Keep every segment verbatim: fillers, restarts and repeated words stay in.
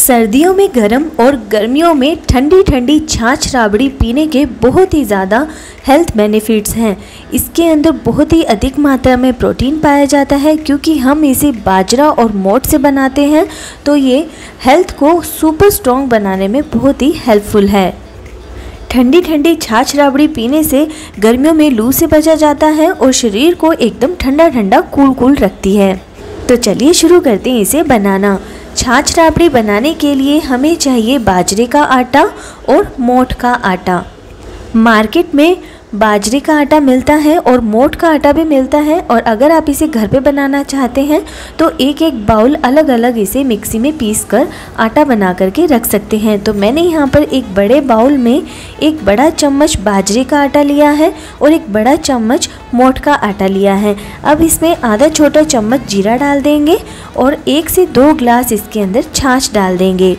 सर्दियों में गर्म और गर्मियों में ठंडी ठंडी छाछ राबड़ी पीने के बहुत ही ज़्यादा हेल्थ बेनिफिट्स हैं। इसके अंदर बहुत ही अधिक मात्रा में प्रोटीन पाया जाता है, क्योंकि हम इसे बाजरा और मोठ से बनाते हैं, तो ये हेल्थ को सुपर स्ट्रॉन्ग बनाने में बहुत ही हेल्पफुल है। ठंडी ठंडी छाछ राबड़ी पीने से गर्मियों में लू से बचा जाता है और शरीर को एकदम ठंडा ठंडा कूल कूल रखती है। तो चलिए शुरू करते हैं इसे बनाना। छाछ राबड़ी बनाने के लिए हमें चाहिए बाजरे का आटा और मोठ का आटा। मार्केट में बाजरे का आटा मिलता है और मोठ का आटा भी मिलता है, और अगर आप इसे घर पे बनाना चाहते हैं तो एक एक बाउल अलग अलग इसे मिक्सी में पीस कर आटा बना करके रख सकते हैं। तो मैंने यहाँ पर एक बड़े बाउल में एक बड़ा चम्मच बाजरे का आटा लिया है और एक बड़ा चम्मच मोठ का आटा लिया है। अब इसमें आधा छोटा चम्मच जीरा डाल देंगे और एक से दो ग्लास इसके अंदर छाछ डाल देंगे।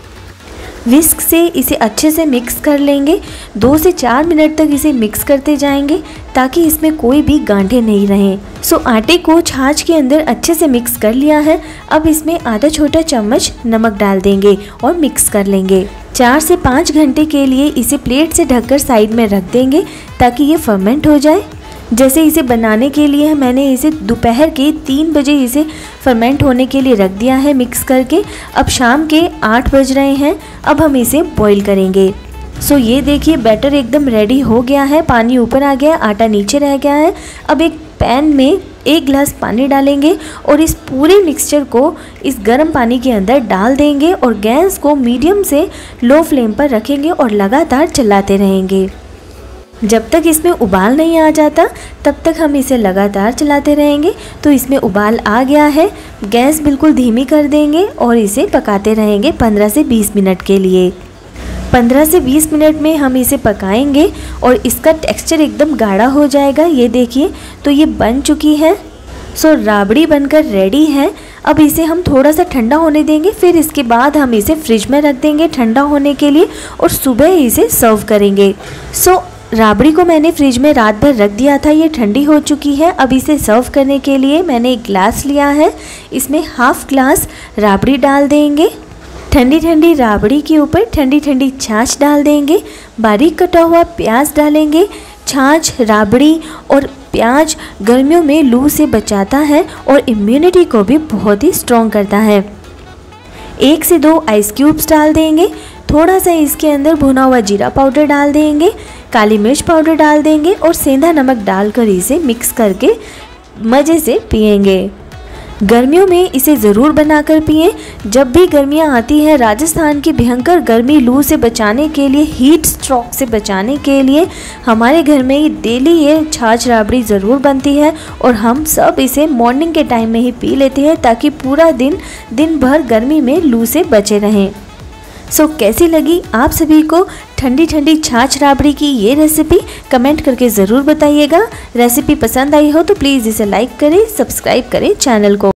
विस्क से इसे अच्छे से मिक्स कर लेंगे। दो से चार मिनट तक इसे मिक्स करते जाएंगे ताकि इसमें कोई भी गांठें नहीं रहें। सो आटे को छाछ के अंदर अच्छे से मिक्स कर लिया है। अब इसमें आधा छोटा चम्मच नमक डाल देंगे और मिक्स कर लेंगे। चार से पाँच घंटे के लिए इसे प्लेट से ढककर साइड में रख देंगे ताकि ये फर्मेंट हो जाए। जैसे इसे बनाने के लिए मैंने इसे दोपहर के तीन बजे इसे फर्मेंट होने के लिए रख दिया है मिक्स करके। अब शाम के आठ बज रहे हैं। अब हम इसे बॉईल करेंगे। सो ये देखिए बैटर एकदम रेडी हो गया है। पानी ऊपर आ गया, आटा नीचे रह गया है। अब एक पैन में एक गिलास पानी डालेंगे और इस पूरे मिक्सचर को इस गर्म पानी के अंदर डाल देंगे और गैस को मीडियम से लो फ्लेम पर रखेंगे और लगातार चलाते रहेंगे। जब तक इसमें उबाल नहीं आ जाता तब तक हम इसे लगातार चलाते रहेंगे। तो इसमें उबाल आ गया है, गैस बिल्कुल धीमी कर देंगे और इसे पकाते रहेंगे पंद्रह से बीस मिनट के लिए। पंद्रह से बीस मिनट में हम इसे पकाएंगे और इसका टेक्सचर एकदम गाढ़ा हो जाएगा। ये देखिए, तो ये बन चुकी है। सो राबड़ी बनकर रेडी है। अब इसे हम थोड़ा सा ठंडा होने देंगे, फिर इसके बाद हम इसे फ्रिज में रख देंगे ठंडा होने के लिए और सुबह इसे सर्व करेंगे। सो राबड़ी को मैंने फ्रिज में रात भर रख दिया था, ये ठंडी हो चुकी है। अब इसे सर्व करने के लिए मैंने एक ग्लास लिया है, इसमें हाफ ग्लास राबड़ी डाल देंगे। ठंडी ठंडी राबड़ी के ऊपर ठंडी ठंडी छाछ डाल देंगे। बारीक कटा हुआ प्याज डालेंगे। छाछ, राबड़ी और प्याज गर्मियों में लू से बचाता है और इम्यूनिटी को भी बहुत ही स्ट्रॉन्ग करता है। एक से दो आइस क्यूब्स डाल देंगे। थोड़ा सा इसके अंदर भुना हुआ जीरा पाउडर डाल देंगे, काली मिर्च पाउडर डाल देंगे और सेंधा नमक डालकर इसे मिक्स करके मज़े से पिएंगे। गर्मियों में इसे ज़रूर बनाकर पिएं। जब भी गर्मियां आती हैं, राजस्थान की भयंकर गर्मी लू से बचाने के लिए, हीट स्ट्रोक से बचाने के लिए हमारे घर में डेली ये छाछ राबड़ी ज़रूर बनती है और हम सब इसे मॉर्निंग के टाइम में ही पी लेते हैं ताकि पूरा दिन दिन भर गर्मी में लू से बचे रहें। सो so, कैसी लगी आप सभी को ठंडी ठंडी छाछ राबड़ी की ये रेसिपी? कमेंट करके ज़रूर बताइएगा। रेसिपी पसंद आई हो तो प्लीज़ इसे लाइक करें, सब्सक्राइब करें चैनल को।